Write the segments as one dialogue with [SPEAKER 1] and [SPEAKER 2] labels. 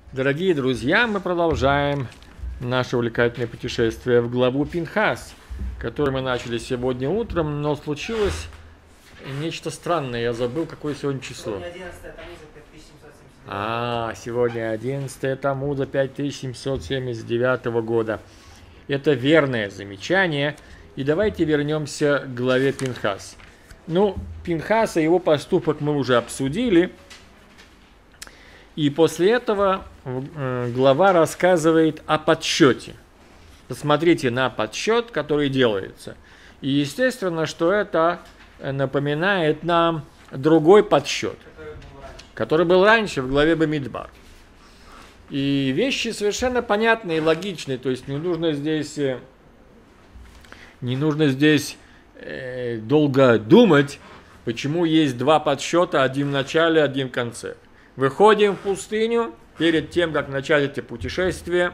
[SPEAKER 1] Дорогие друзья, мы продолжаем наше увлекательное путешествие в главу Пинхас, которое мы начали сегодня утром, но случилось нечто странное. Я забыл, какое сегодня число. Сегодня 11 Таммуза 5779 года. Это верное замечание. И давайте вернемся к главе Пинхас. Пинхаса, его поступок мы уже обсудили. И после этого глава рассказывает о подсчете. Посмотрите на подсчет, который делается. И естественно, что это напоминает нам другой подсчет, который был раньше в главе Бамидбар. И вещи совершенно понятные и логичные. То есть не нужно здесь долго думать, почему есть два подсчета, один в начале, один в конце. Выходим в пустыню, перед тем, как начать это путешествие,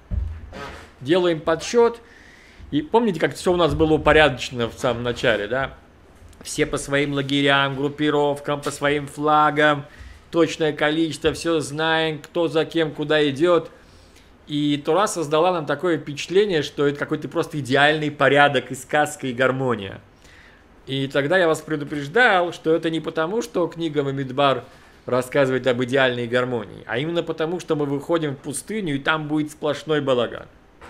[SPEAKER 1] делаем подсчет. И помните, как все у нас было упорядочено в самом начале, да? Все по своим лагерям, группировкам, по своим флагам, точное количество, все знаем, кто за кем, куда идет. И Тора создала нам такое впечатление, что это какой-то просто идеальный порядок и сказка, и гармония. И тогда я вас предупреждал, что это не потому, что книга Бамидбар рассказывает об идеальной гармонии, а именно потому, что мы выходим в пустыню, и там будет сплошной балаган.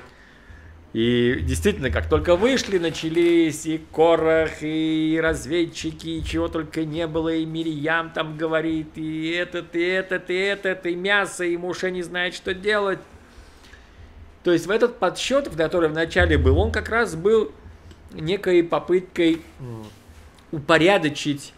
[SPEAKER 1] И действительно, как только вышли, начались и Корах, и разведчики, и чего только не было, и Мирьям там говорит, и этот, и мясо, и Моше не знает, что делать. То есть в этот подсчет, который в начале был, он как раз был некой попыткой упорядочить,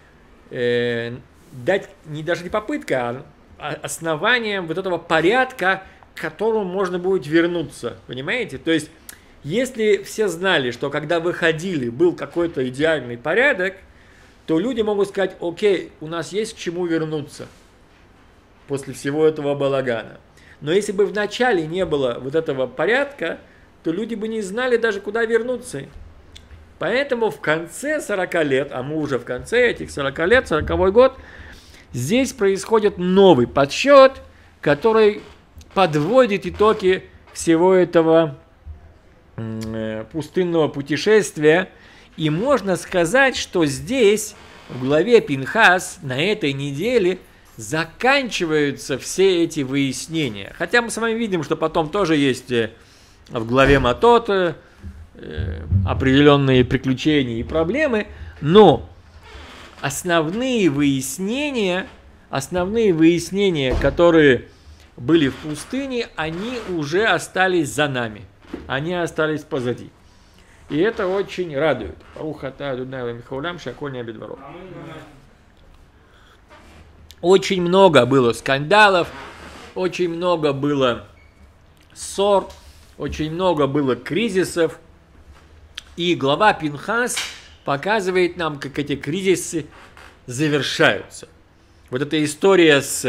[SPEAKER 1] дать даже не попытка, а основанием вот этого порядка, к которому можно будет вернуться. Понимаете? То есть, если все знали, что когда выходили, был какой-то идеальный порядок, то люди могут сказать: окей, у нас есть к чему вернуться после всего этого балагана. Но если бы вначале не было вот этого порядка, то люди бы не знали даже, куда вернуться. Поэтому в конце 40 лет, а мы уже в конце этих 40 лет, 40-й год, здесь происходит новый подсчет, который подводит итоги всего этого пустынного путешествия. И можно сказать, что здесь, в главе Пинхас, на этой неделе, заканчиваются все эти выяснения. Хотя мы с вами видим, что потом тоже есть в главе Матот определенные приключения и проблемы, но основные выяснения, которые были в пустыне, они уже остались за нами. Они остались позади. И это очень радует. Очень много было скандалов, очень много было ссор, очень много было кризисов. И глава Пинхас показывает нам, как эти кризисы завершаются. Вот эта история с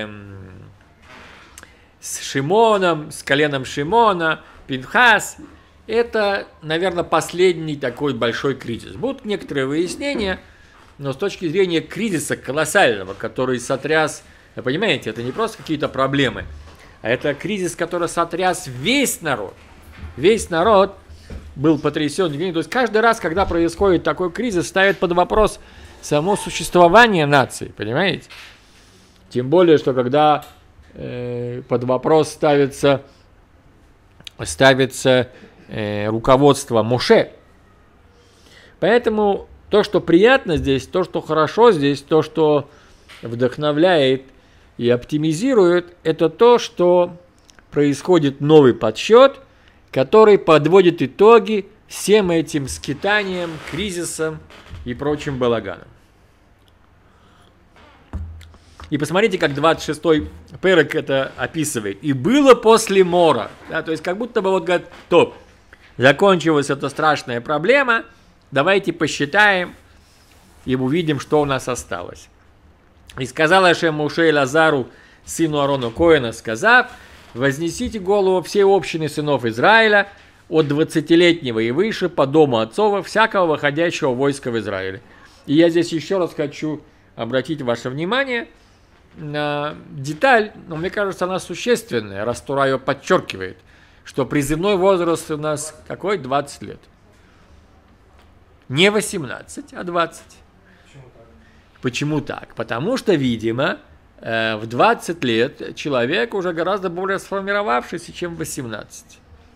[SPEAKER 1] Шимоном, с коленом Шимона, Пинхас, это, наверное, последний такой большой кризис. Будут некоторые выяснения, но с точки зрения кризиса колоссального, который сотряс, вы понимаете, это не просто какие-то проблемы, а это кризис, который сотряс весь народ. Весь народ был потрясен. То есть каждый раз, когда происходит такой кризис, ставит под вопрос само существование нации, понимаете? Тем более, что когда под вопрос ставится руководство Моше. Поэтому то, что приятно здесь, то, что хорошо здесь, то, что вдохновляет и оптимизирует, это то, что происходит новый подсчет, который подводит итоги всем этим скитаниям, кризисам и прочим балаганам. И посмотрите, как 26-й перек это описывает. «И было после мора». Да, то есть, как будто бы вот говорят: топ, закончилась эта страшная проблема, давайте посчитаем и увидим, что у нас осталось. «И сказал Ашем Моше и Лазару, сыну Аарона Коэна, сказав: вознесите голову всей общины сынов Израиля от 20-летнего и выше по дому отцова всякого выходящего войска в Израиле». И я здесь еще раз хочу обратить ваше внимание, деталь, но мне кажется, она существенная, раз Тора ее подчеркивает, что призывной возраст у нас какой? 20 лет. Не 18, а 20.
[SPEAKER 2] Почему так?
[SPEAKER 1] Почему так? Потому что, видимо, в 20 лет человек уже гораздо более сформировавшийся, чем в 18.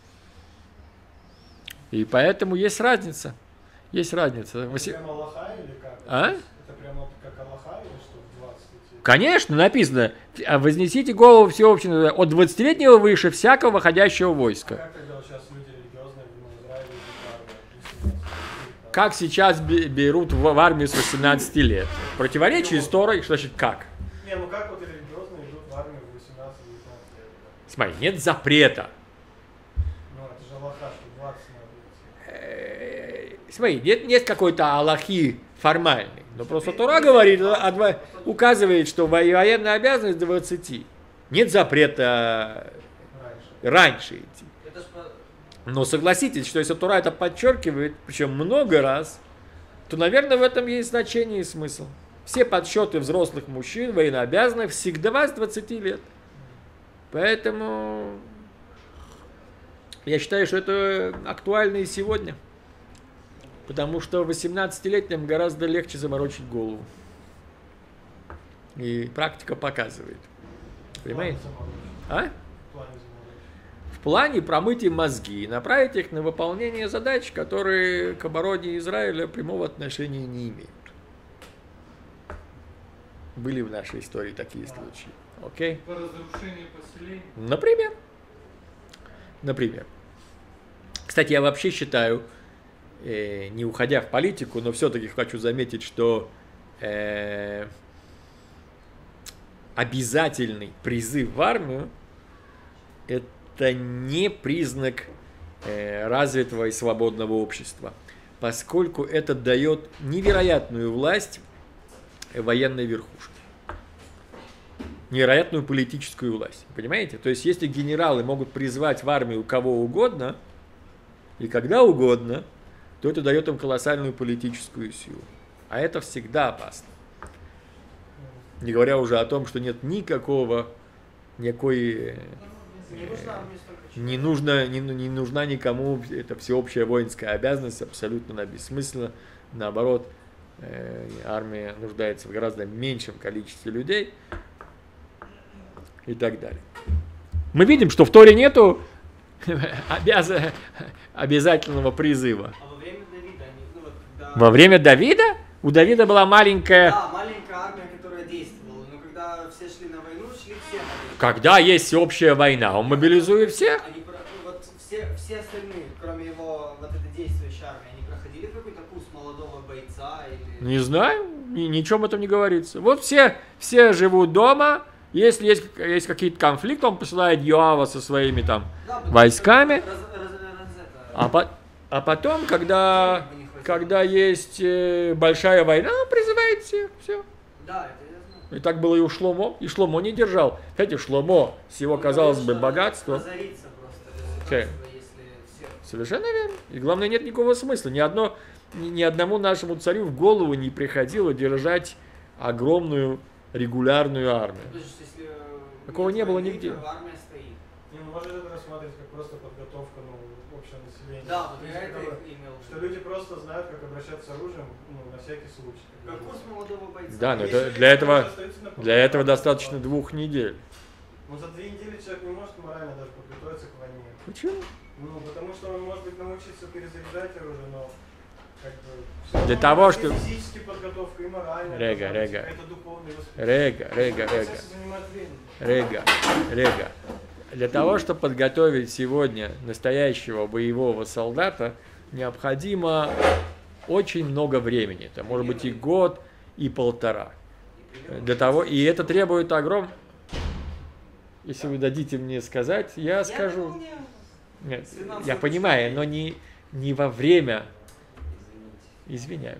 [SPEAKER 1] И поэтому есть разница. Есть разница.
[SPEAKER 2] Это прям Аллаха или как?
[SPEAKER 1] А?
[SPEAKER 2] Это прямо как Аллаха или что в 20 идти?
[SPEAKER 1] Конечно, написано, вознесите голову всеобщего от 20-летнего выше всякого выходящего войска.
[SPEAKER 2] Как тогда вот сейчас люди религиозные в Израиле идут в армию?
[SPEAKER 1] Как сейчас берут в армию с 18 лет? Противоречие с Торой, что значит как?
[SPEAKER 2] Не, ну как вот религиозные идут в армию в 18-19 лет?
[SPEAKER 1] Смотри, нет запрета.
[SPEAKER 2] Ну, это же Аллаха, что 20 надо идти.
[SPEAKER 1] Смотри, нет какой-то аллахи формальной. Но просто Тора говорит, указывает, что военная обязанность до 20. Нет запрета раньше идти. Но согласитесь, что если Тора это подчеркивает, причем много раз, то, наверное, в этом есть значение и смысл. Все подсчеты взрослых мужчин, военнообязанных, всегда с 20 лет. Поэтому я считаю, что это актуально и сегодня. Потому что 18-летним гораздо легче заморочить голову. И практика показывает. Понимаете? А? В плане промыть им мозги и направить их на выполнение задач, которые к обороне Израиля прямого отношения не имеют. Были в нашей истории такие случаи. Окей?
[SPEAKER 3] По разрушению поселений.
[SPEAKER 1] Например. Кстати, я вообще считаю, не уходя в политику, но все-таки хочу заметить, что обязательный призыв в армию – это не признак развитого и свободного общества, поскольку это дает невероятную власть военной верхушке, невероятную политическую власть. Понимаете? То есть, если генералы могут призвать в армию кого угодно и когда угодно, то это дает им колоссальную политическую силу. А это всегда опасно. Не говоря уже о том, что нет не нужна никому эта всеобщая воинская обязанность, абсолютно она бессмысленна. Наоборот, армия нуждается в гораздо меньшем количестве людей и так далее. Мы видим, что в Торе нету обязательного призыва.
[SPEAKER 4] А во время Давида,
[SPEAKER 1] Во время Давида? У Давида была маленькая...
[SPEAKER 4] Да, маленькая армия, которая действовала, но когда все шли на войну, шли все на войну.
[SPEAKER 1] Когда есть всеобщая война, он мобилизует всех?
[SPEAKER 4] Все остальные, кроме его вот этой действующей армии, они проходили какой-то курс молодого бойца или...
[SPEAKER 1] Не знаю, ничего об этом не говорится. Вот все живут дома, если есть какие-то конфликты, он посылает Йоава со своими там войсками. А потом, когда есть большая война, он призывает всех, все.
[SPEAKER 4] Да, это я знаю.
[SPEAKER 1] И так было и у Шломо. И Шломо не держал. Знаете, Шломо с его, казалось бы, богатством.
[SPEAKER 4] Разориться просто,
[SPEAKER 1] Чай.
[SPEAKER 4] если все...
[SPEAKER 1] Совершенно верно. И главное, нет никакого смысла. Ни одному нашему царю в голову не приходило держать огромную регулярную армию. Такого не было нигде.
[SPEAKER 4] Армия стоит.
[SPEAKER 2] Не, ну, может это рассматривать как просто подготовка общего населения.
[SPEAKER 4] Да, вот
[SPEAKER 2] То
[SPEAKER 4] я
[SPEAKER 2] есть,
[SPEAKER 4] это имел.
[SPEAKER 2] что люди просто знают, как обращаться с оружием, на всякий случай.
[SPEAKER 4] Как курс молодого бойца.
[SPEAKER 1] Да, но
[SPEAKER 2] Если
[SPEAKER 1] для этого достаточно 2 недель.
[SPEAKER 2] Ну, за 2 недели человек не может морально даже подготовиться к войне.
[SPEAKER 1] Почему?
[SPEAKER 2] Ну, потому что он может быть научиться перезаряжать оружие, но как бы...
[SPEAKER 1] Для того, что...
[SPEAKER 2] Физически подготовка и морально.
[SPEAKER 1] Рега.
[SPEAKER 2] Это духовный воспитание.
[SPEAKER 1] Рега.
[SPEAKER 2] Процесс занимает время.
[SPEAKER 1] Рега. Для того, чтобы подготовить сегодня настоящего боевого солдата, необходимо очень много времени. Это может быть и год, и 1,5. И это требует огромного... Если вы дадите мне сказать, я скажу. Нет, я понимаю, но не во время. Извиняю.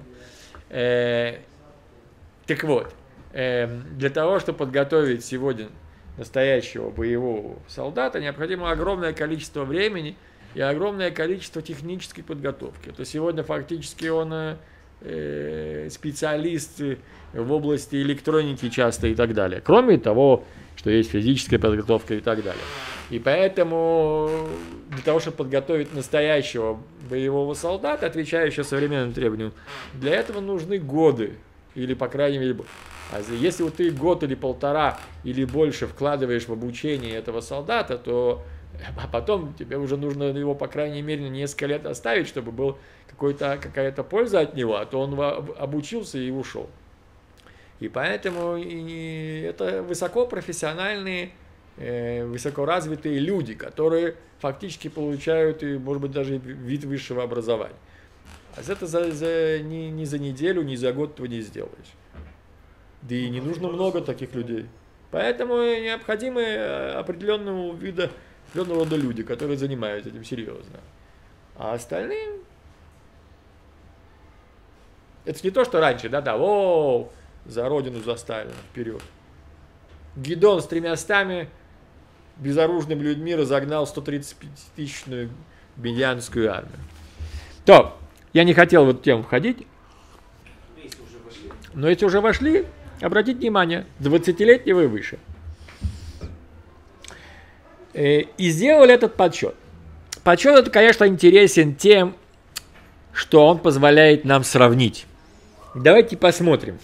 [SPEAKER 1] Так вот, для того, чтобы подготовить сегодня настоящего боевого солдата, необходимо огромное количество времени и огромное количество технической подготовки. То сегодня фактически он специалисты в области электроники часто и так далее. Кроме того, что есть физическая подготовка и так далее. И поэтому для того, чтобы подготовить настоящего боевого солдата, отвечающего современным требованиям, для этого нужны годы. Или, по крайней мере, а если вот ты год или полтора или больше вкладываешь в обучение этого солдата, то а потом тебе уже нужно его, по крайней мере, на несколько лет оставить, чтобы была какая-то польза от него, а то он обучился и ушел. И поэтому это высокопрофессиональные, высокоразвитые люди, которые фактически получают, может быть, даже вид высшего образования. А это ни за неделю, ни за год этого не сделаешь. Да и не нужно много таких людей. Поэтому необходимы определенного рода люди, которые занимаются этим серьезно. А остальные... Это не то, что раньше, за родину, за Сталина, вперед. Гедеон с 300 безоружными людьми разогнал 135-тысячную медианскую армию. То, я не хотел в эту тему входить, но если уже вошли, обратите внимание, 20-летнего и выше. И сделали этот подсчет. Подсчет это, конечно, интересен тем, что он позволяет нам сравнить. Давайте посмотрим.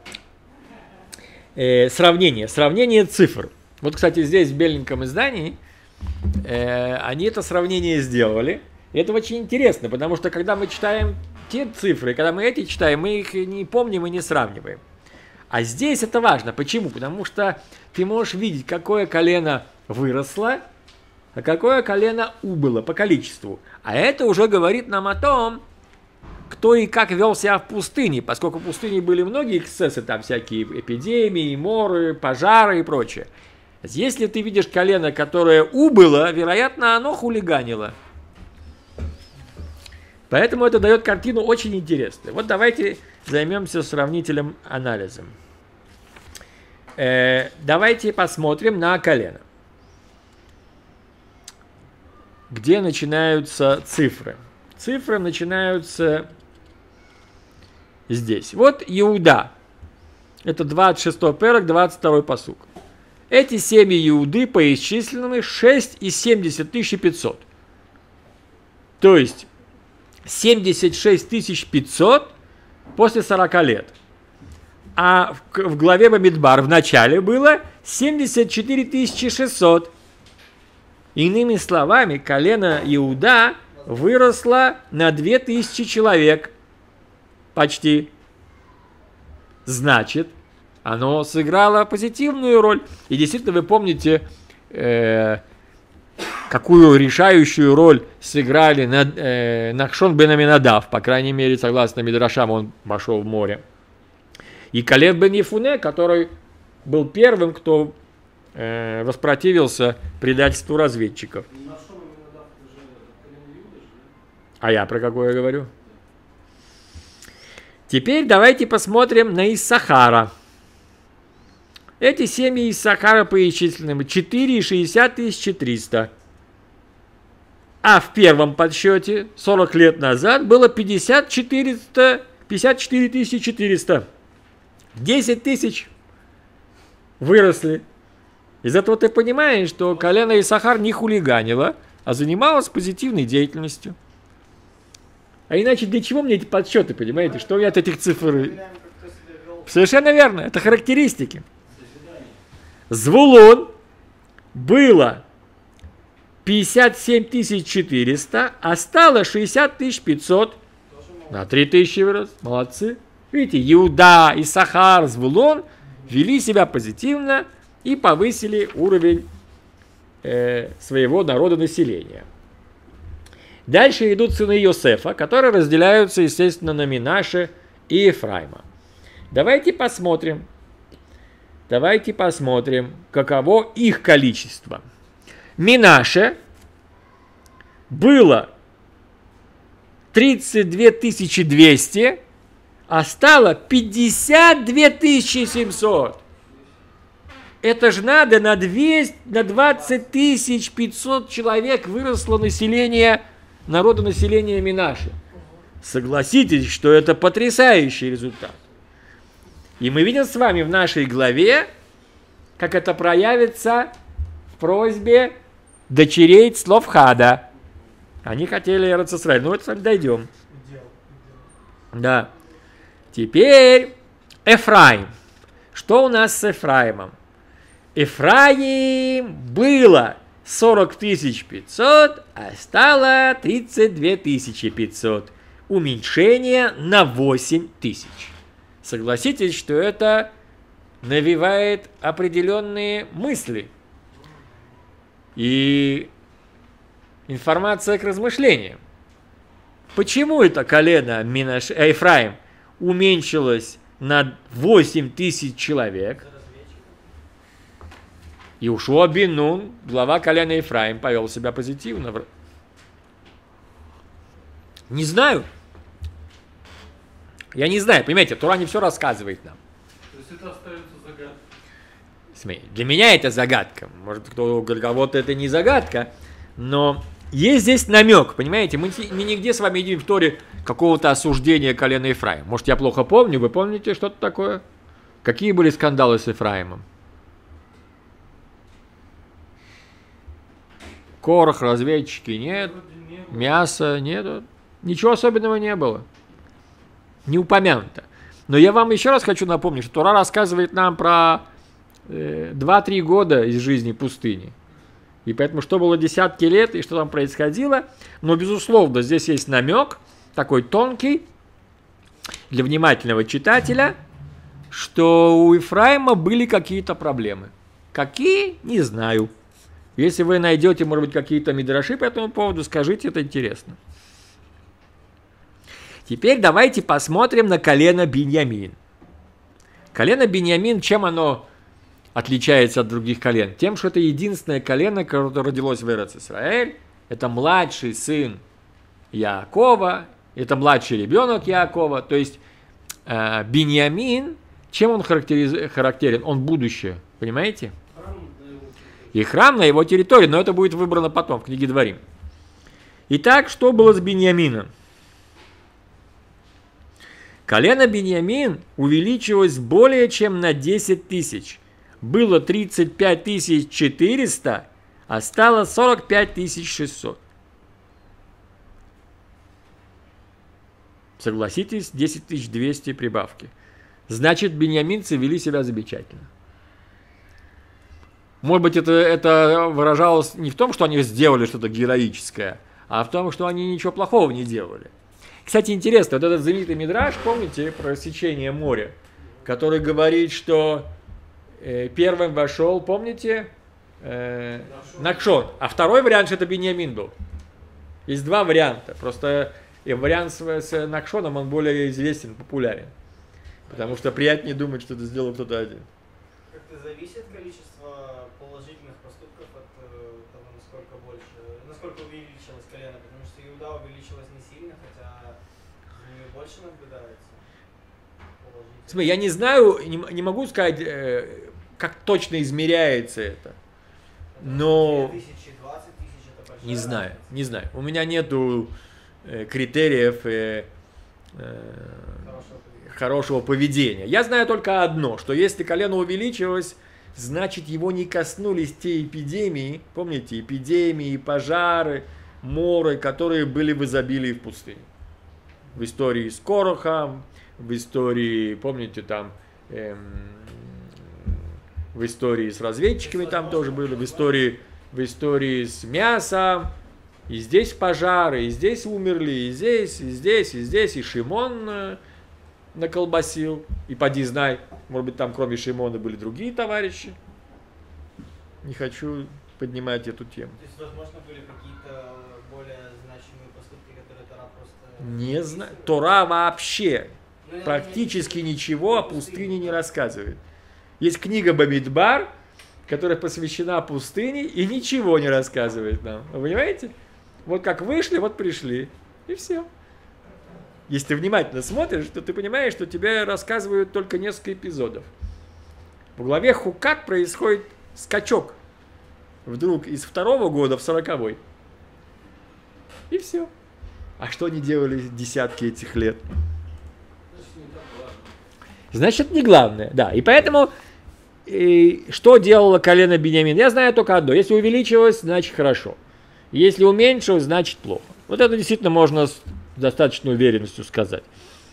[SPEAKER 1] Сравнение цифр. Вот, кстати, здесь в беленьком издании они это сравнение сделали. И это очень интересно, потому что когда мы читаем те цифры, когда мы эти читаем, мы их не помним и не сравниваем. А здесь это важно. Почему? Потому что ты можешь видеть, какое колено выросло, а какое колено убыло по количеству. А это уже говорит нам о том, кто и как вел себя в пустыне, поскольку в пустыне были многие эксцессы, там всякие эпидемии, моры, пожары и прочее. Если ты видишь колено, которое убыло, вероятно, оно хулиганило. Поэтому это дает картину очень интересную. Вот давайте займемся сравнительным анализом. Давайте посмотрим на колено. Где начинаются цифры? Цифры начинаются здесь. Вот Иуда. Это 26-й перек, 22-й пасук. Эти семьи Иуды по исчисленным 6,70 500. То есть 76 500 после 40 лет. А в главе Бамидбар в начале было 74 600. Иными словами, колено Иуда выросло на 2000 человек. Почти. Значит, оно сыграло позитивную роль. И действительно, вы помните, какую решающую роль сыграли Нахшон бен Аминадав, по крайней мере, согласно Мидрашам, он вошел в море. И Калев бен Ефуне, который был первым, кто воспротивился предательству разведчиков. А я про какое говорю? Теперь давайте посмотрим на Иссахара. Эти семьи Иссахара по исчисленным 4,60 300. А в первом подсчете 40 лет назад было 54 400. 10 тысяч выросли. Из этого ты понимаешь, что колено Иссахар не хулиганило, а занималось позитивной деятельностью. А иначе для чего мне эти подсчеты, понимаете? Что я от этих цифр... Совершенно верно, это характеристики. Звулун было 57 400, а стало 60 500. На 3000 вырос. Молодцы. Видите, Иуда, Иссахар, Звулун вели себя позитивно и повысили уровень своего народонаселения. Дальше идут сыны Йосефа, которые разделяются, естественно, на Минаше и Ефраима. Давайте посмотрим, каково их количество. Минаше было 32 200, а стало 52 700. Это же надо, на 20 500 человек выросло население, народонаселение Минаше. Согласитесь, что это потрясающий результат. И мы видим с вами в нашей главе, как это проявится в просьбе дочерей Цлофхада. Они хотели Эрец Исраэль. Ну, это дойдем. Да. Теперь Эфраим. Что у нас с Эфраимом? Эфраим было 40 500, а стало 32 500. Уменьшение на 8 тысяч. Согласитесь, что это навевает определенные мысли и информация к размышлениям. Почему это колено Эфраим уменьшилось на 8 тысяч человек? Иошуа бен Нун, глава колена Эфраим, повел себя позитивно. Не знаю. Я не знаю, понимаете, Тора не все рассказывает нам.
[SPEAKER 3] То есть это остается загадкой.
[SPEAKER 1] Для меня это загадка. Может, кто говорит, а вот это не загадка. Но есть здесь намек, понимаете? Мы нигде с вами видим в Торе какого-то осуждения колена Ефраима. Может, я плохо помню, вы помните что-то такое? Какие были скандалы с Ефраимом? Корах, разведчики, нет. Мясо, нет. Ничего особенного не было. Не упомянуто. Но я вам еще раз хочу напомнить, что Тора рассказывает нам про 2-3 года из жизни пустыни. И поэтому, что было десятки лет, и что там происходило. Но, безусловно, здесь есть намек, такой тонкий, для внимательного читателя, что у Ефраима были какие-то проблемы. Какие? Не знаю. Если вы найдете, может быть, какие-то мидраши по этому поводу, скажите, это интересно. Теперь давайте посмотрим на колено Биньямин. Колено Биньямин, чем оно отличается от других колен? Тем, что это единственное колено, которое родилось в Эрец Исраэль. Это младший сын Яакова, это младший ребенок Яакова. То есть Биньямин, чем он характерен? Он будущее, понимаете? И храм на его территории, но это будет выбрано потом, в книге Дворим. Итак, что было с Биньямином? Колено Биньямин увеличилось более чем на 10 тысяч. Было 35 400, а стало 45 600. Согласитесь, 10 200 прибавки. Значит, биньяминцы вели себя замечательно. Может быть, это выражалось не в том, что они сделали что-то героическое, а в том, что они ничего плохого не делали. Кстати, интересно, вот этот знаменитый мидраш, помните, про рассечение моря, который говорит, что первым вошел, помните, Накшон, а второй вариант, что это Биньямин был. Есть два варианта, просто вариант с Накшоном, он более известен, популярен, потому что приятнее думать, что это сделал кто-то один.
[SPEAKER 4] Как-то зависит количество положительных поступков от того, насколько увеличилось колено, потому что Иуда увеличилось не сильно, хотя за ними больше наблюдается.
[SPEAKER 1] Смотри, я не знаю, не могу сказать, как точно измеряется это, но
[SPEAKER 4] 2000, 20 тысяч, это большая разница.
[SPEAKER 1] не знаю. У меня нету критериев хорошего поведения. Я знаю только одно, что если колено увеличилось, значит его не коснулись те эпидемии, помните, эпидемии, пожары, моры, которые были в изобилии в пустыне. В истории с Корохом, в истории, помните, там, в истории с разведчиками там тоже были, в истории с мясом, и здесь пожары, и здесь умерли, и здесь, и здесь, и здесь, и Шимон наколбасил, и поди знай, может быть, там кроме Шимона были другие товарищи. Не хочу поднимать эту тему.
[SPEAKER 4] То есть, возможно, были какие-то более значимые поступки, которые Тора просто...
[SPEAKER 1] Не знаю. Тора вообще практически ничего о пустыне не рассказывает. Есть книга Бамидбар, которая посвящена пустыне и ничего не рассказывает нам. Вы понимаете? Вот как вышли, вот пришли. И все. Если ты внимательно смотришь, то ты понимаешь, что тебе рассказывают только несколько эпизодов. В главе Хукат происходит скачок. Вдруг из 2-го года в 40-й. И все. А что они делали десятки этих лет?
[SPEAKER 3] Значит, не так важно.
[SPEAKER 1] Значит, не главное, да. И поэтому, что делало колено Биньямин? Я знаю только одно. Если увеличилось, значит хорошо. Если уменьшилось, значит плохо. Вот это действительно можно с достаточной уверенностью сказать.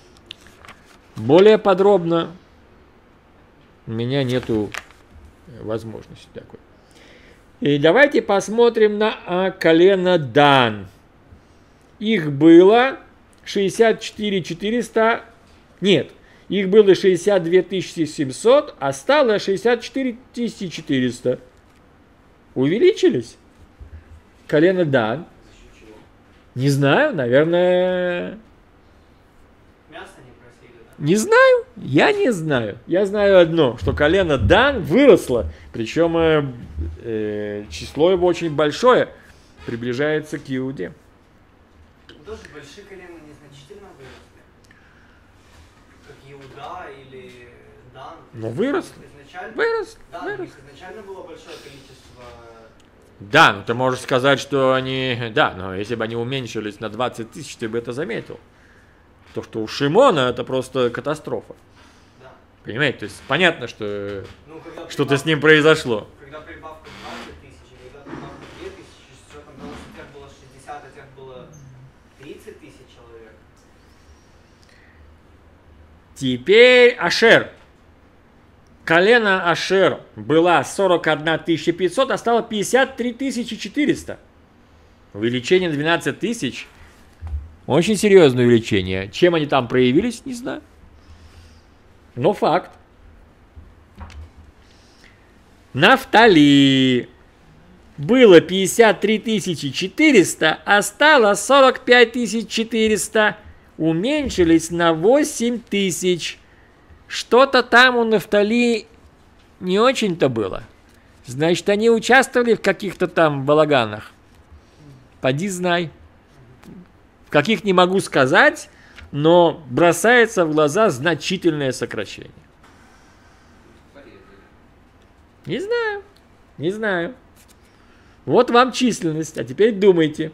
[SPEAKER 1] Более подробно у меня нету возможности такой. И давайте посмотрим на колено Дан. Их было 64 400, нет, их было 62 700, а стало 64 400. Увеличились? Колено Дан. Не знаю, наверное...
[SPEAKER 4] Мясо не просили, да?
[SPEAKER 1] Не знаю, я не знаю. Я знаю одно, что колено Дан выросло, причем число его очень большое, приближается к Иуде.
[SPEAKER 4] Тоже большие колена незначительно выросли. Как Иуда или Дан.
[SPEAKER 1] Но вырос.
[SPEAKER 4] Изначально,
[SPEAKER 1] Вырос.
[SPEAKER 4] да,
[SPEAKER 1] Вырос.
[SPEAKER 4] у них изначально было большое количество.
[SPEAKER 1] Да, ну ты можешь сказать, что они... Да, но если бы они уменьшились на 20 тысяч, ты бы это заметил. То, что у Шимона, это просто катастрофа.
[SPEAKER 4] Да.
[SPEAKER 1] Понимаете? То есть понятно, что
[SPEAKER 4] Ну, когда
[SPEAKER 1] что-то с ним произошло.
[SPEAKER 4] Когда прибавка 20 тысяч, когда прибавка 2 тысячи, с учетом того, что у тебя было 60, а у тебя было 30 тысяч человек.
[SPEAKER 1] Теперь Ашер. Колено Ашер была 41 500, а стало 53 400. Увеличение на 12 тысяч. Очень серьезное увеличение. Чем они там проявились, не знаю. Но факт. Нафтали. Было 53 400, а стало 45 400. Уменьшились на 8 тысяч. Что-то там у Нафтали не очень-то было. Значит, они участвовали в каких-то там балаганах. Поди знай. В каких не могу сказать, но бросается в глаза значительное сокращение. Не знаю. Не знаю. Вот вам численность. А теперь думайте.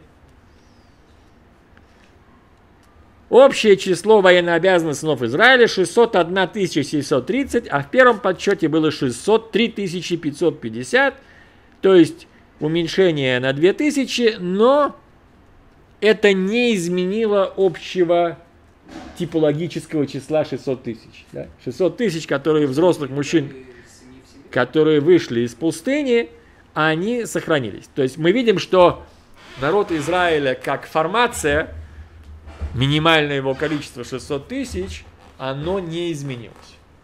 [SPEAKER 1] Общее число военнообязанных сынов Израиля 601 730, а в первом подсчете было 603 550, то есть уменьшение на 2000, но это не изменило общего типологического числа 600 тысяч. Да? 600 тысяч, которые взрослых мужчин, которые вышли из пустыни, они сохранились. То есть мы видим, что народ Израиля как формация, минимальное его количество 600 тысяч, оно не изменилось.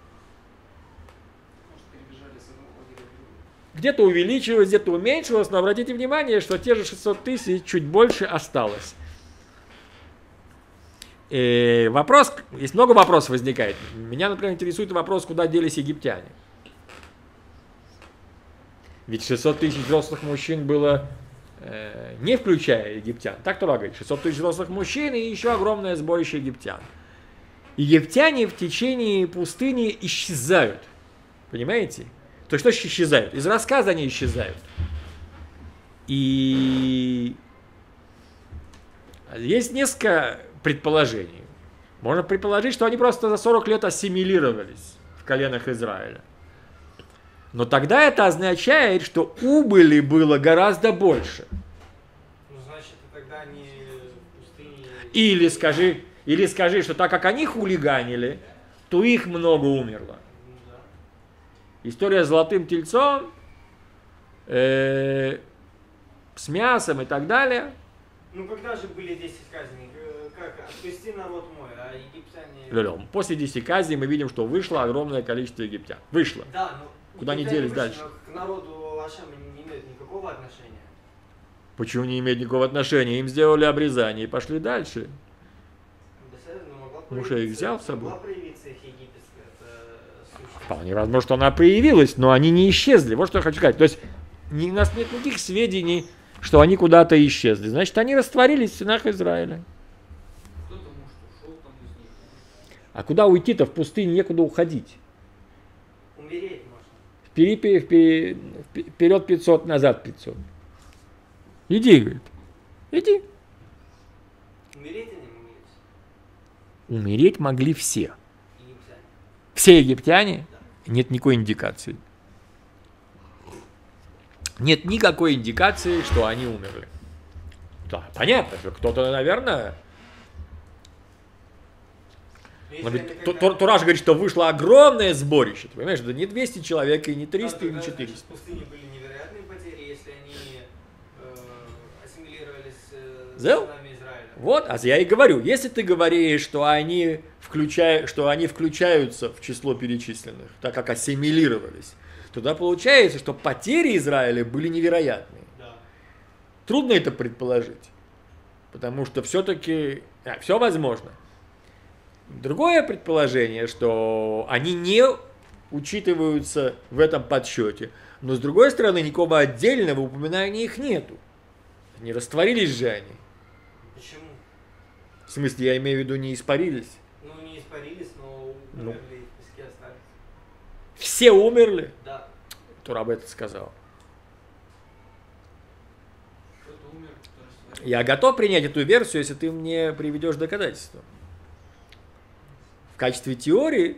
[SPEAKER 1] Где-то увеличилось, где-то уменьшилось, но обратите внимание, что те же 600 тысяч чуть больше осталось. И вопрос, есть много вопросов возникает. Меня, например, интересует вопрос, куда делись египтяне. Ведь 600 тысяч взрослых мужчин было, не включая египтян. Так Тора говорит, 600 тысяч взрослых мужчин и еще огромное сборище египтян. Египтяне в течение пустыни исчезают. Понимаете? То есть, что исчезают? Из рассказа они исчезают. И есть несколько предположений. Можно предположить, что они просто за 40 лет ассимилировались в коленах Израиля. Но тогда это означает, что убыли было гораздо больше.
[SPEAKER 4] Ну, значит, тогда они в пустыне...
[SPEAKER 1] Или скажи, что так как они хулиганили, то их много умерло.
[SPEAKER 4] Ну, да.
[SPEAKER 1] История с золотым тельцом, с мясом и так далее.
[SPEAKER 4] Ну, когда же были 10 казней? Как? Отпусти народ мой, а египтяне...
[SPEAKER 1] После 10 казней мы видим, что вышло огромное количество египтян. Вышло.
[SPEAKER 4] Да, но...
[SPEAKER 1] Куда они делись дальше?
[SPEAKER 4] К народу Ашема не имеют никакого отношения.
[SPEAKER 1] Почему не имеет никакого отношения? Им сделали обрезание и пошли дальше. Муж их взял с собой.
[SPEAKER 4] Могла проявиться их египетская сущность.
[SPEAKER 1] Вполне возможно, что она проявилась, но они не исчезли. Вот что я хочу сказать. То есть у нас нет никаких сведений, что они куда-то исчезли. Значит, они растворились в стенах Израиля.
[SPEAKER 3] Кто-то, может, ушел там из них.
[SPEAKER 1] А куда уйти-то? В пустыне некуда уходить.
[SPEAKER 4] Умереть можно.
[SPEAKER 1] Вперед 500, назад 500. Иди, говорит. Иди.
[SPEAKER 4] Умереть они могли.
[SPEAKER 1] Умереть могли все.
[SPEAKER 4] Египтяне.
[SPEAKER 1] Все египтяне? Нет никакой индикации. Нет никакой индикации, что они умерли. Да, понятно, что кто-то, наверное... Тура же говорит, что вышло огромное сборище. Ты понимаешь, да не 200 человек, и не 300, и не 400.
[SPEAKER 4] В пустыне были невероятные потери, если они ассимилировались с сынами Израиля.
[SPEAKER 1] Вот, а я и говорю, если ты говоришь, что они включаются в число перечисленных, так как ассимилировались, тогда получается, что потери Израиля были невероятные.
[SPEAKER 4] Да.
[SPEAKER 1] Трудно это предположить, потому что все-таки все возможно. Другое предположение, что они не учитываются в этом подсчете, но с другой стороны никакого отдельного упоминания их нету. Не растворились же они.
[SPEAKER 4] Почему?
[SPEAKER 1] В смысле, я имею в виду, не испарились.
[SPEAKER 4] Ну, не испарились, но умерли и в песке остались.
[SPEAKER 1] Все умерли?
[SPEAKER 4] Да.
[SPEAKER 1] Тура об этом сказал.
[SPEAKER 3] Кто-то умер, кто растворился.
[SPEAKER 1] Я готов принять эту версию, если ты мне приведешь доказательства. В качестве теории,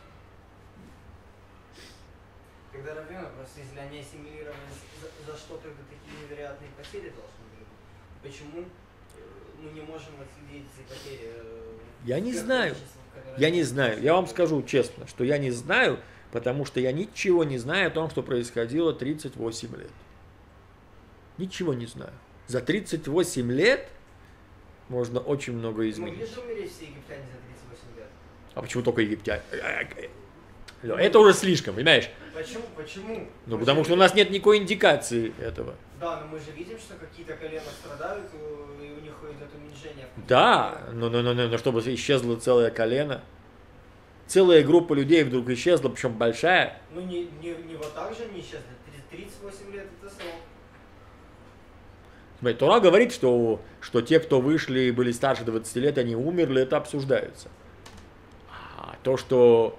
[SPEAKER 4] Когда Равена, просто если они ассимилировались, за что тогда такие невероятные потери должны были быть? Почему мы не можем отследить эти потери?
[SPEAKER 1] я не знаю. Я не знаю. Я вам скажу честно, что я не знаю, потому что я ничего не знаю о том, что происходило 38 лет. Ничего не знаю. За 38 лет можно очень много
[SPEAKER 4] Могли
[SPEAKER 1] изменить.
[SPEAKER 4] же умереть все египтяне за 38 лет?
[SPEAKER 1] А почему только египтяне? Это уже слишком, понимаешь?
[SPEAKER 4] Почему?
[SPEAKER 1] Ну, потому что у нас нет никакой индикации этого.
[SPEAKER 4] Да, но мы же видим, что какие-то колена страдают, и у них идет уменьшение.
[SPEAKER 1] Да, но чтобы исчезло целое колено, целая группа людей вдруг исчезла, причем большая.
[SPEAKER 4] Ну, не вот так же не исчезли. 38 лет это срок.
[SPEAKER 1] Смотри, Тора говорит, что те, кто вышли и были старше 20 лет, они умерли, это обсуждается. А то, что...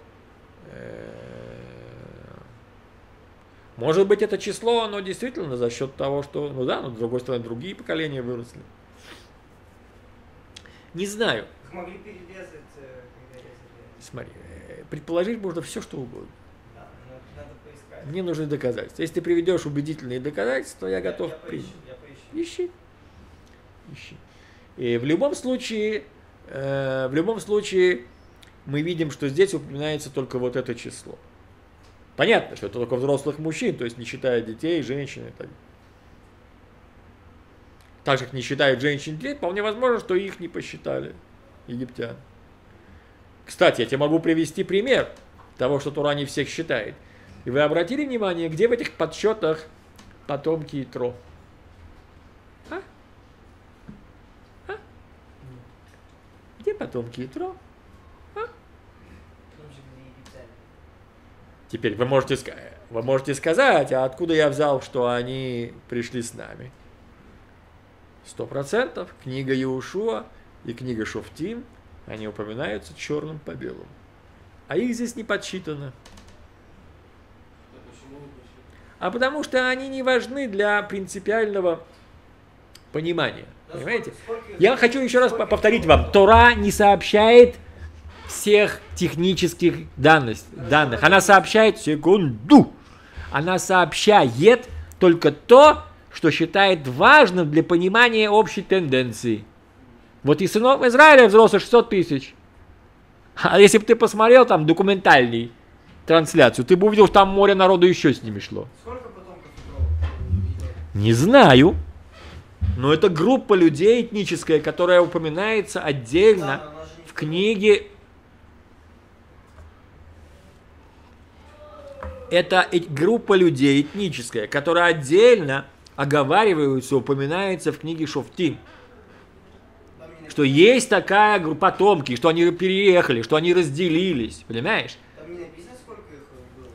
[SPEAKER 1] может быть, это число, оно действительно за счет того, что... Ну да, но с другой стороны, другие поколения выросли. Не знаю.
[SPEAKER 4] Их могли перерезать, когда резали.
[SPEAKER 1] Смотри, предположить можно все, что угодно.
[SPEAKER 4] Да, надо поискать.
[SPEAKER 1] Мне нужны доказательства. Если ты приведешь убедительные доказательства, я готов
[SPEAKER 4] Я
[SPEAKER 1] принять.
[SPEAKER 4] поищу.
[SPEAKER 1] Ищи. И в любом случае, мы видим, что здесь упоминается только вот это число. Понятно, что это только взрослых мужчин, то есть не считая детей, женщин и так далее. Так же, как не считают женщин и детей, вполне возможно, что их не посчитали египтян. Кстати, я тебе могу привести пример того, что Тора не всех считает. И вы обратили внимание, где в этих подсчетах потомки Итро? Где потомки Итро?
[SPEAKER 4] Там же были египтяне.
[SPEAKER 1] Теперь вы можете сказать, а откуда я взял, что они пришли с нами? 100%. Книга Иошуа и книга Шофтим, они упоминаются черным по белому. А их здесь не подсчитано.
[SPEAKER 3] Да почему вы пришли?
[SPEAKER 1] А потому что они не важны для принципиального понимания.
[SPEAKER 4] Да
[SPEAKER 1] Понимаете?
[SPEAKER 4] сколько-
[SPEAKER 1] Я хочу еще раз
[SPEAKER 4] сколько
[SPEAKER 1] повторить
[SPEAKER 4] всего
[SPEAKER 1] вам. Тора не сообщает всех технических данных. Она сообщает секунду. Она сообщает только то, что считает важным для понимания общей тенденции. Вот и сынов Израиля взрослых 600 тысяч. А если бы ты посмотрел там документальный трансляцию, ты бы увидел, что там море народу еще с ними шло.
[SPEAKER 4] Сколько потомков Итро?
[SPEAKER 1] Не знаю. Но это группа людей этническая, которая упоминается отдельно
[SPEAKER 4] Да, но она же не
[SPEAKER 1] в книге. Это группа людей этническая, которая отдельно оговаривается, упоминается в книге Шофтим.
[SPEAKER 4] Там не
[SPEAKER 1] Что есть такая группа потомки, что они переехали, что они разделились. Понимаешь?
[SPEAKER 4] Там не написано, сколько их было.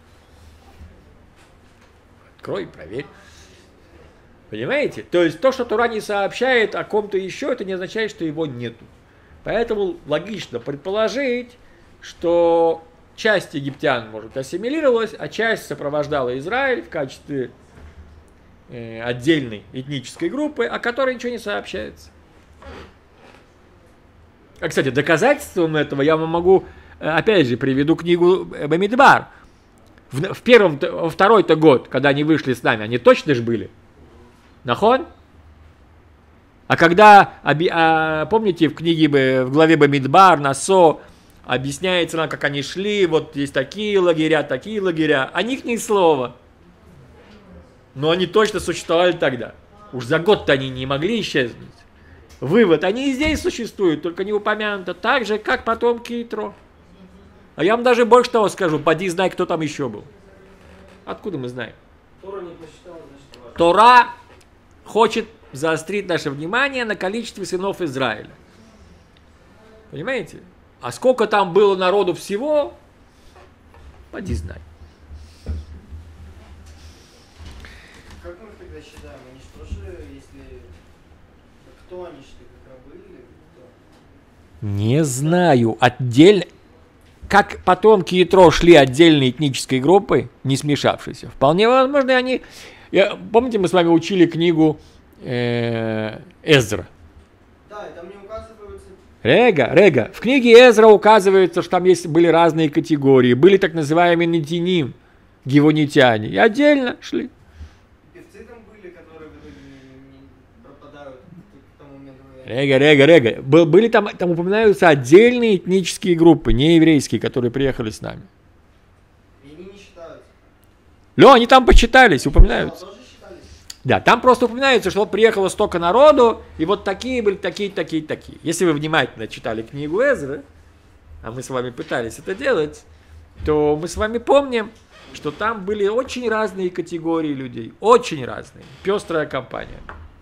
[SPEAKER 1] Открой, проверь. Понимаете? То есть то, что Тора не сообщает о ком-то еще, это не означает, что его нету. Поэтому логично предположить, что часть египтян, может, ассимилировалась, а часть сопровождала Израиль в качестве отдельной этнической группы, о которой ничего не сообщается. Кстати, доказательством этого я вам могу, опять же, приведу книгу Бамидбар. Во второй-то год, когда они вышли с нами, они точно же были? Нахон? А когда, помните, в книге, в главе Бамидбар, Насо, объясняется нам, как они шли, вот есть такие лагеря, о них ни слова. Но они точно существовали тогда. Уж за год-то они не могли исчезнуть. Вывод, они и здесь существуют, только не упомянуто, так же, как потомки Итро. А я вам даже больше того скажу, поди знай, кто там еще был. Откуда мы знаем?
[SPEAKER 2] Тора не посчитала, значит, важно.
[SPEAKER 1] Тора хочет заострить наше внимание на количестве сынов Израиля. Понимаете? А сколько там было народу всего, поди знай.
[SPEAKER 4] Как мы тогда считаем? Они же тоже, если... Кто они шли, как рабы или кто?
[SPEAKER 1] Не знаю. Отдельно... Как потомки Итро шли отдельной этнической группой, не смешавшейся. Вполне возможно, они... Помните, мы с вами учили книгу Эзра?
[SPEAKER 4] Да, и там не указываются...
[SPEAKER 1] Рега. В книге Эзра указывается, что там были разные категории. Были так называемые нетиним, гивонитяне. И отдельно шли.
[SPEAKER 4] Певцы там были, которые в итоге не пропадают к тому моменту.
[SPEAKER 1] Рега. Были там упоминаются отдельные этнические группы, не еврейские, которые приехали с нами.
[SPEAKER 4] И они не считаются.
[SPEAKER 1] Они там почитались, упоминаются.
[SPEAKER 4] Тоже считались?
[SPEAKER 1] Да, там просто упоминается, что вот приехало столько народу, и вот такие были, такие. Если вы внимательно читали книгу Эзры, а мы с вами пытались это делать, то мы с вами помним, что там были очень разные категории людей, очень разные, пестрая компания.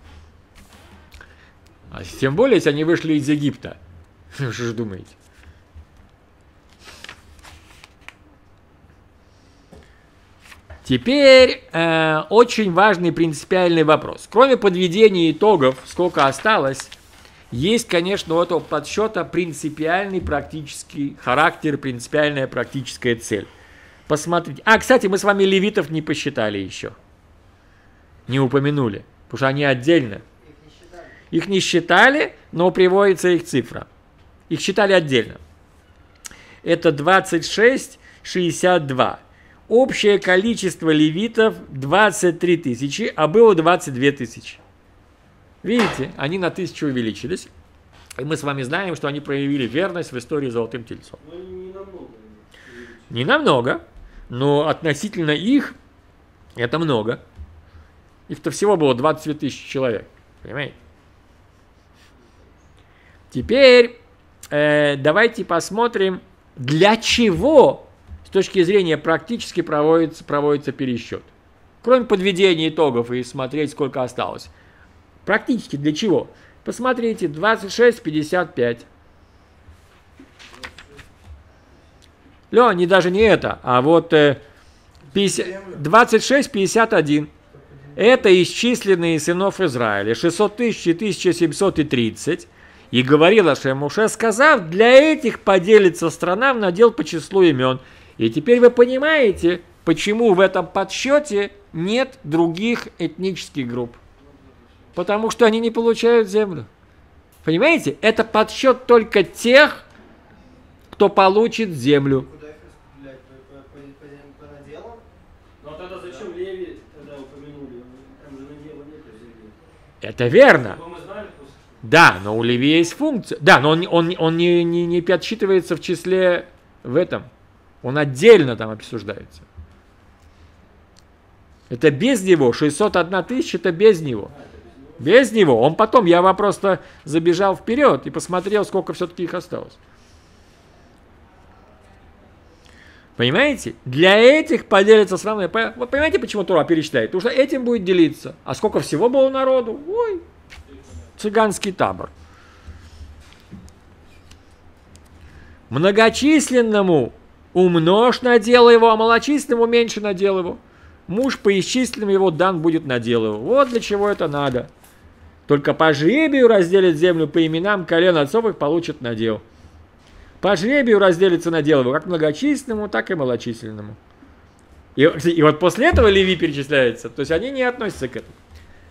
[SPEAKER 1] А тем более, если они вышли из Египта. Что же думаете? Теперь очень важный принципиальный вопрос. Кроме подведения итогов, сколько осталось, есть, конечно, у этого подсчета принципиальный практический характер, принципиальная практическая цель. Посмотрите. Кстати, мы с вами левитов не посчитали еще. Не упомянули, потому что они отдельно. Их не считали, но приводится их цифра. Их считали отдельно. Это 26,62. Общее количество левитов 23 тысячи, а было 22 тысячи. Видите, они на 1000 увеличились. И мы с вами знаем, что они проявили верность в истории с Золотым Тельцом.
[SPEAKER 2] Но они не намного.
[SPEAKER 1] Не намного, но относительно их это много. Их-то всего было 22 тысячи человек. Понимаете? Теперь давайте посмотрим, для чего с точки зрения практически проводится пересчет. Кроме подведения итогов и смотреть, сколько осталось. Практически для чего? Посмотрите, 26,55. Не даже не это, а вот 26,51. Это исчисленные сынов Израиля, 600 тысяч и 1730. И говорил Ашем Моше, сказав, для этих поделится страна в надел по числу имен. И теперь вы понимаете, почему в этом подсчете нет других этнических групп. Потому что они не получают землю. Понимаете? Это подсчет только тех, кто получит землю.
[SPEAKER 4] Куда их распределять? По наделам?
[SPEAKER 2] Ну а тогда зачем Леви тогда упомянули? Там же надела нету земли.
[SPEAKER 1] Это верно.
[SPEAKER 2] Чтобы мы знали просто.
[SPEAKER 1] Да, но у Леви есть функция. Да, но он не подсчитывается в числе в этом. Он отдельно там обсуждается. Это без него. 601 тысяча, это без него. Без него. Он потом, я просто забежал вперед и посмотрел, сколько все-таки их осталось. Понимаете? Для этих поделится страна. Вы понимаете, почему Тора перечисляет? Потому что этим будет делиться. А сколько всего было народу? Ой, цыганский табор. Многочисленному умножь надел его, а малочисленному меньше надел его. Муж по исчисленным его дан будет надел его. Вот для чего это надо. Только по жребию разделят землю по именам колен отцов их получат надел. По жребию разделится надел его как многочисленному, так и малочисленному. И вот после этого Леви перечисляется. То есть они не относятся к этому.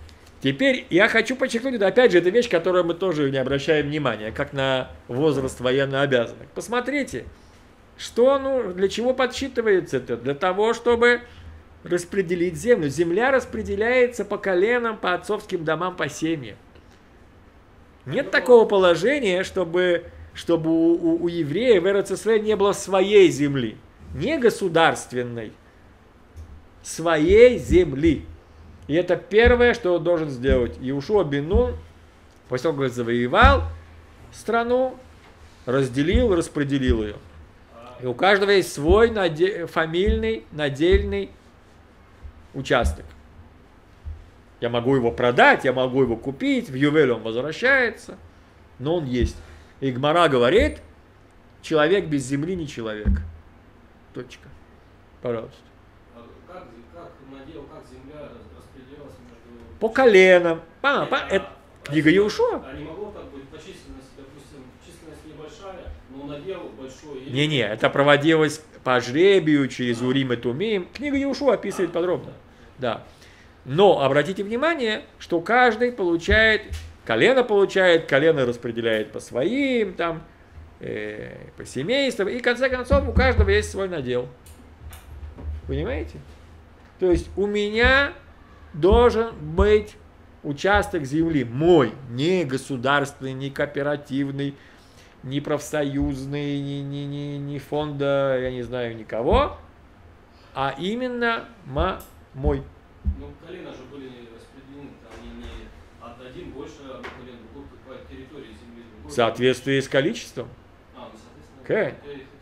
[SPEAKER 1] Теперь я хочу подчеркнуть, это опять же, это вещь, которую мы тоже не обращаем внимания, как на возраст военнообязанных. Посмотрите, что, для чего подсчитывается это? Для того, чтобы распределить землю. Земля распределяется по коленам, по отцовским домам, по семьям. Нет такого положения, чтобы у евреев в РЦСВ не было своей земли. Не государственной, своей земли. И это первое, что он должен сделать. Иешуа бен Нун, после того, как завоевал страну, разделил, распределил ее. И у каждого есть свой фамильный, надельный участок. Я могу его продать, я могу его купить, в Ювель он возвращается, но он есть. И Гмара говорит, человек без земли не человек. Точка. Пожалуйста.
[SPEAKER 3] Как надел, как земля распределялась между...
[SPEAKER 1] По коленам. Это книга Иешуа.
[SPEAKER 3] А не могло так быть по численности, допустим, численность небольшая, но надел большой...
[SPEAKER 1] Не-не, это проводилось по жребию, через Урим и Тумим. Книга Иешуа описывает подробно. Да. Но обратите внимание, что каждый получает, колено распределяет по своим, там, по семействам, и в конце концов у каждого есть свой надел. Понимаете? То есть у меня должен быть участок земли мой, не государственный, не кооперативный, не профсоюзный, не фонда, я не знаю, никого, а именно мой.
[SPEAKER 3] Ну, колена же были распределены, там не один больше, одно колено было по территории земли.
[SPEAKER 1] В соответствии с количеством.
[SPEAKER 3] Соответственно.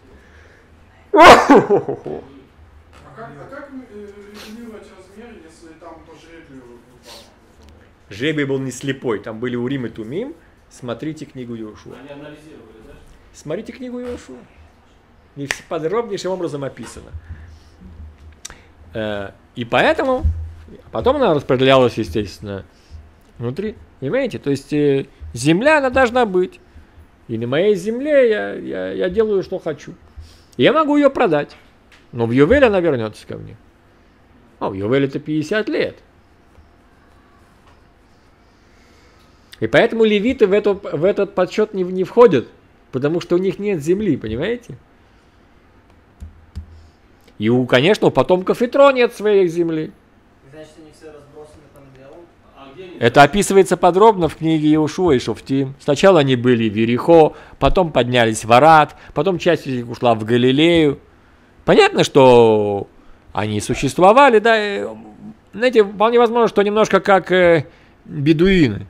[SPEAKER 5] А как регулировать размер, если там по жребию выпало?
[SPEAKER 1] Жребий был не слепой, там были Урим и Тумим. Смотрите книгу Иешуа.
[SPEAKER 3] Они анализировали, да?
[SPEAKER 1] Смотрите книгу Иешуа. И все подробнейшим образом описано. И поэтому, потом она распределялась, естественно, внутри. Понимаете? То есть земля, она должна быть. И на моей земле я делаю, что хочу. Я могу ее продать. Но в Ювель она вернется ко мне. В Ювель это 50 лет. И поэтому левиты в этот подсчет не входят, потому что у них нет земли, понимаете? И конечно, у потомков Итро нет своей земли.
[SPEAKER 4] Значит, они все разбросаны по наделам?
[SPEAKER 1] Это описывается подробно в книге Иешуа и Шофтим. Сначала они были в Иерихо, потом поднялись в Арат, потом часть из них ушла в Галилею. Понятно, что они существовали, да, знаете, вполне возможно, что немножко как бедуины.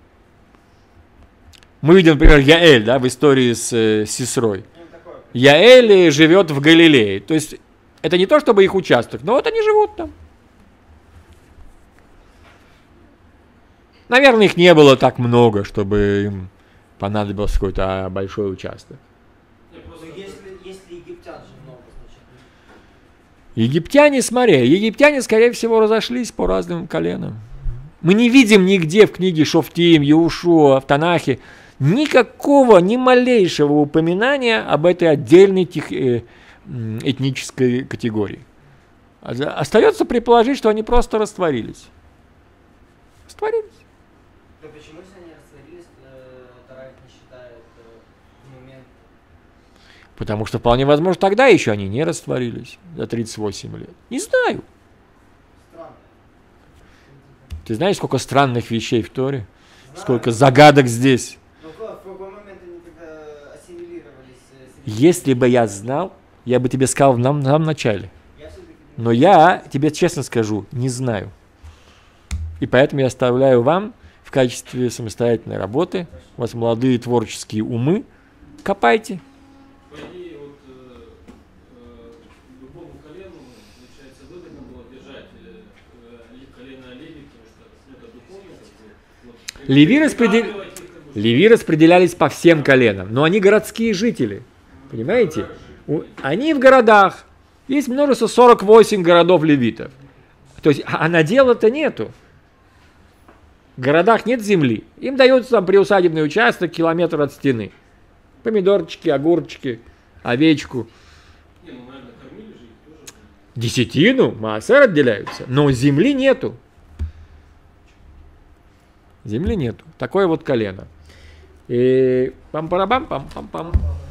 [SPEAKER 1] Мы видим, например, Яэль, да, в истории с Сисрой. Яэль живет в Галилее. То есть это не то, чтобы их участок, но вот они живут там. Наверное, их не было так много, чтобы им понадобился какой-то большой участок.
[SPEAKER 4] Если египтян же много, значит.
[SPEAKER 1] Египтяне, скорее всего, разошлись по разным коленам. Мы не видим нигде в книге Шофтим, Иешуа, в Танахе никакого, ни малейшего упоминания об этой отдельной этнической категории. Остается предположить, что они просто растворились. Растворились.
[SPEAKER 4] Да почему, если они растворились, Тора их не считает в момент?
[SPEAKER 1] Потому что вполне возможно, тогда еще они не растворились за 38 лет. Не знаю.
[SPEAKER 4] Странно.
[SPEAKER 1] Ты знаешь, сколько странных вещей в Торе? Знаю. Сколько загадок здесь?
[SPEAKER 4] Но в какой момент они тогда ассимилировались?
[SPEAKER 1] Если бы я знал, я бы тебе сказал в самом начале. Но я тебе честно скажу, не знаю. И поэтому я оставляю вам в качестве самостоятельной работы, у вас молодые творческие умы, копайте.
[SPEAKER 3] По идее, любому колену, получается, выгодно было держать колено Леви, потому что это духовно.
[SPEAKER 1] Леви распределялись по всем коленам, но они городские жители, понимаете? Они в городах. Есть множество, 48 городов левитов. То есть, а надела-то нету. В городах нет земли. Им дается там приусадебный участок, километр от стены. Помидорчики, огурчики, овечку.
[SPEAKER 3] Не, ну, наверное, кормили же их тоже.
[SPEAKER 1] Десятину, маасер отделяются. Но земли нету. Земли нету. Такое вот колено. И пам-парабам, пам-пам-пам.